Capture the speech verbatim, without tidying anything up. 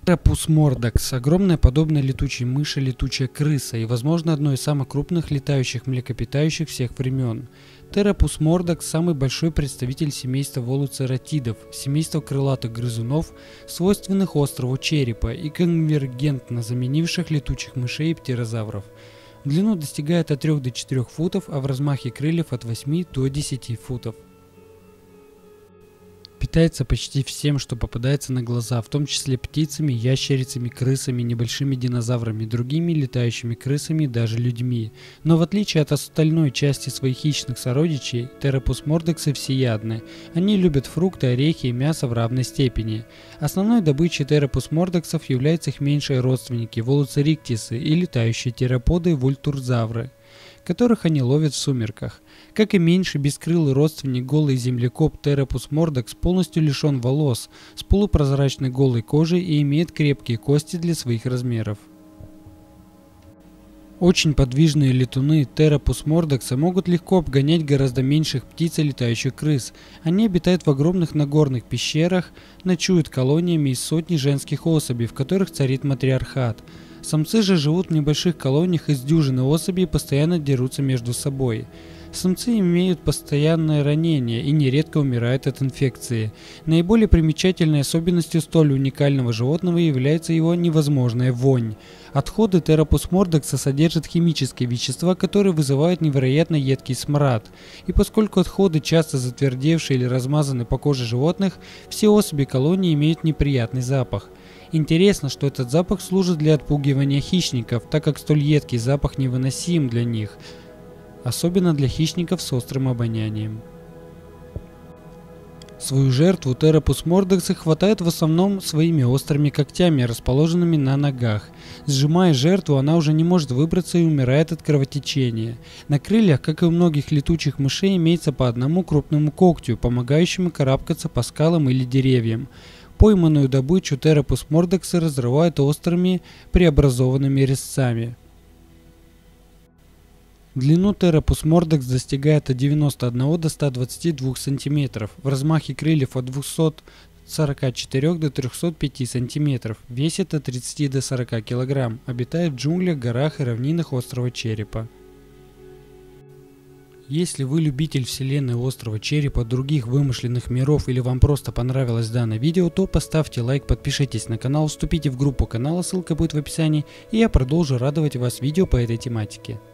Терапус мордакс – огромная подобная летучей мыши летучая крыса и, возможно, одно из самых крупных летающих млекопитающих всех времен. Терапус мордакс – самый большой представитель семейства волоцератидов, семейства крылатых грызунов, свойственных острову черепа и конвергентно заменивших летучих мышей и птерозавров. В длину достигает от трёх до четырёх футов, а в размахе крыльев от восьми до десяти футов. Питается почти всем, что попадается на глаза, в том числе птицами, ящерицами, крысами, небольшими динозаврами, другими летающими крысами и даже людьми. Но в отличие от остальной части своих хищных сородичей, терапус мордаксы всеядны. Они любят фрукты, орехи и мясо в равной степени. Основной добычей терапус мордаксов являются их меньшие родственники – волоцериктисы и летающие тераподы вультурзавры, которых они ловят в сумерках. Как и меньший бескрылый родственник голый землекоп терапус мордакс полностью лишен волос, с полупрозрачной голой кожей и имеет крепкие кости для своих размеров. Очень подвижные летуны терапус мордакса могут легко обгонять гораздо меньших птиц и летающих крыс. Они обитают в огромных нагорных пещерах, ночуют колониями из сотни женских особей, в которых царит матриархат. Самцы же живут в небольших колониях из дюжины особей и постоянно дерутся между собой. Самцы имеют постоянное ранение и нередко умирают от инфекции. Наиболее примечательной особенностью столь уникального животного является его невозможная вонь. Отходы терапус мордакса содержат химические вещества, которые вызывают невероятно едкий смрад. И поскольку отходы часто затвердевшие или размазаны по коже животных, все особи колонии имеют неприятный запах. Интересно, что этот запах служит для отпугивания хищников, так как столь едкий запах невыносим для них, особенно для хищников с острым обонянием. Свою жертву терапус мордаксы хватают в основном своими острыми когтями, расположенными на ногах. Сжимая жертву, она уже не может выбраться и умирает от кровотечения. На крыльях, как и у многих летучих мышей, имеется по одному крупному когтю, помогающему карабкаться по скалам или деревьям. Пойманную добычу терапус мордаксы разрывают острыми преобразованными резцами. Длину терапус мордакс достигает от девяноста одного до ста двадцати двух сантиметров, в размахе крыльев от двухсот сорока четырёх до трёхсот пяти сантиметров, весит от тридцати до сорока килограмм, обитает в джунглях, горах и равнинах острова Черепа. Если вы любитель вселенной острова Черепа, других вымышленных миров или вам просто понравилось данное видео, то поставьте лайк, подпишитесь на канал, вступите в группу канала, ссылка будет в описании, и я продолжу радовать вас видео по этой тематике.